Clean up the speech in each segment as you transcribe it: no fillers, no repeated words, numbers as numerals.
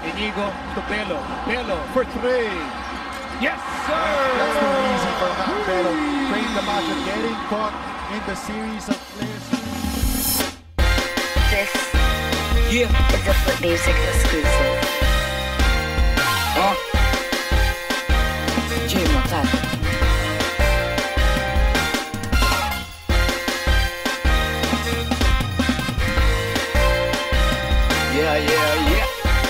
Inigo to Bello. Bello for three. Yes, sir! That's the reason for Mac Bello. Praying the match of getting caught in the series of players. This is a Flip Music exclusive. Jay Matata. Yeah.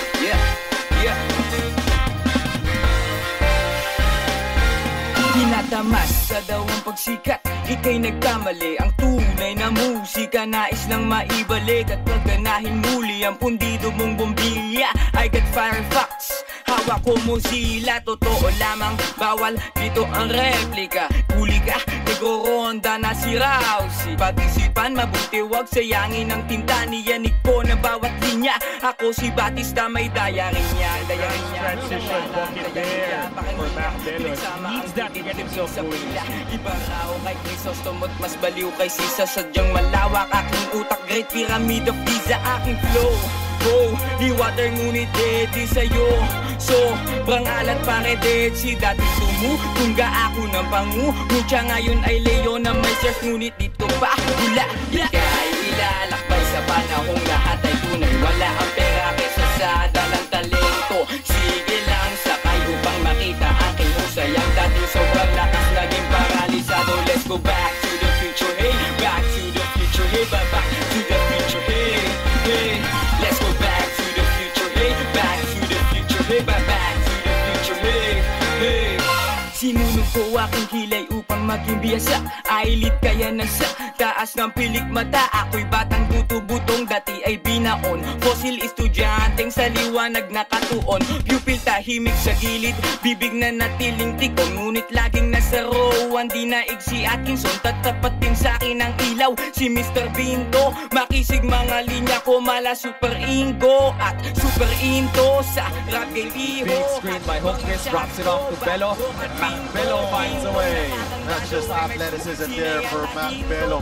Tinatamas sa daw ang pagsikat, ika'y nagkamali. Ang tunay na musika nais lang maibalik at pagkanahin muli ang pundido mong bombilya. I got Firefox, hawak ko Mozilla. Totoo lamang, bawal dito ang replika. Huli ka, nagro-ronda na si Rousey. Pag-isipan, mabuti wag sayangin ang tinta. Niyanig ko na bawat linya. Ako si Batista, may diary niya. Transition, pocket there for Mac Bello. Needs that to get himself going. Iba raw kay Chrysostomot, mas baliw kay Sisa. Sadyang malawak aking utak, Great Pyramid of Giza. Aking flow, di water ngunit dedi sa'yo. Sobrang alat paredet, si dati tumutungga ako ng pangu. Ngunit ngayon ay Leo na may surf, ngunit dito pa hula. Ika'y ilalakbay sa panahong lahat ay tunay. Wala ang pera kesa sa dalang talento. Sige lang sakay upang makita aking husay. Ang dating sobrang lakas naging paralisado. Let's go back to the future, hey. Back to the future, hey. Back to the future, hey. Let's go back to the future, hey. Back to the future, hey. Back to the future, hey. Sinunod ko aking kilay upang maging biyasa. Ailit kaya nasa taas ng pilik mata. Ako'y batang butong dati ay binaon. Fossil estudyanteng sa liwanag nakatuon. Pupil tahimik sa gilid, bibig na natiling tikon. Ngunit laging nasa rowan, di naig si Atkinson. Tatapat din sa'kin ang ilaw, si Mr. Binto. Makisig mga linya ko, mala super ingo at super into sa rap game liho. Big screen by Hokris, drops it off to Bello. And Mac Bello finds a way. That's just athleticism there for Mac Bello.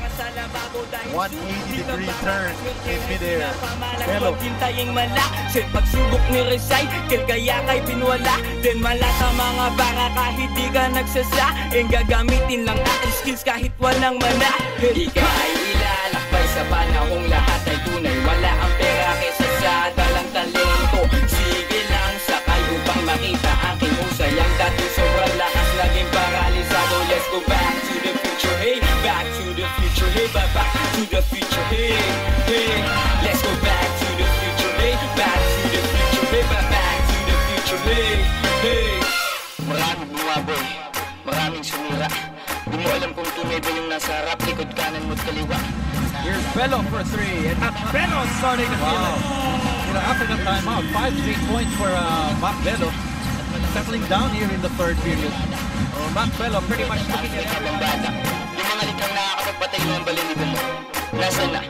180-degree turn in midair. Bello hintaying malaksin, pagsubok ni recycle kaya kay pinwala. Then malata mga bara kahit di ka nagsasaing. Gagamitin lang aking skills kahit walang mana. Ika'y ilalakbay sa panahong lahat ay tunay. Wala ang pera kesa sa dalang talento. Sige lang sakay upang makita aking husay. Ang dating sobrang lakas naging paralisado. Let's go back to the future, hey. Back to the future, hey. Back to the future, hey. Let's go back to the future, hey. Back to the future, hey. Back to the future, hey. Maraming bumaboy, maraming sumira. Di mo alam kung tunay ba yung nasa harap, likod kanan mo't kaliwa. Here's Bello for three, and Mac Bello starting to feel it. You know, after the timeout, 5 straight points for Mac Bello. Settling down here in the third period. Mac Bello pretty much looking at everybody. Yung mga likang nakakapagpatay ng balinibo mo, nasa na?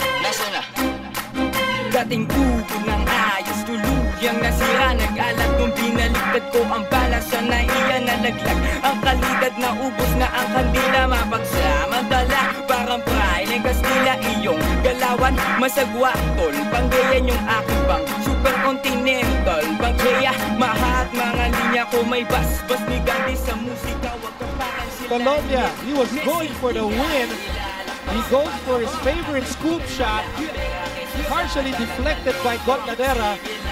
Dating ugo ng ayos, tuluyang nasira. Nag-alat nung binaligtad ko ang bala sa naiya nalaglag. Ang kalidad na ubos na ang kandila. Mapagsamantala, parang prime Kastila. Iyong galawan, masagwa tol. Panggayan yung aking bang super continental. Pagkaya, mahat mga linya ko. May basbas ni Gandhi sa musika. Wag ka parang sila. Colombia, he was going for the win. He goes for his favorite scoop shot, partially deflected by Gotladera.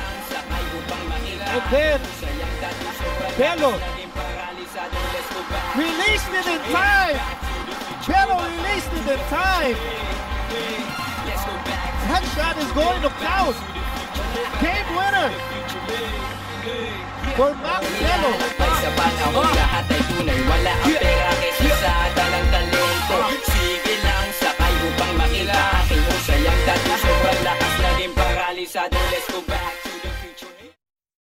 And then Bello released it in time. Bello released it in time. That shot is going to count. Game winner for Mac Bello. Sa panahon lahat ay tunay. Wala ang pera kesa sa dalang talento.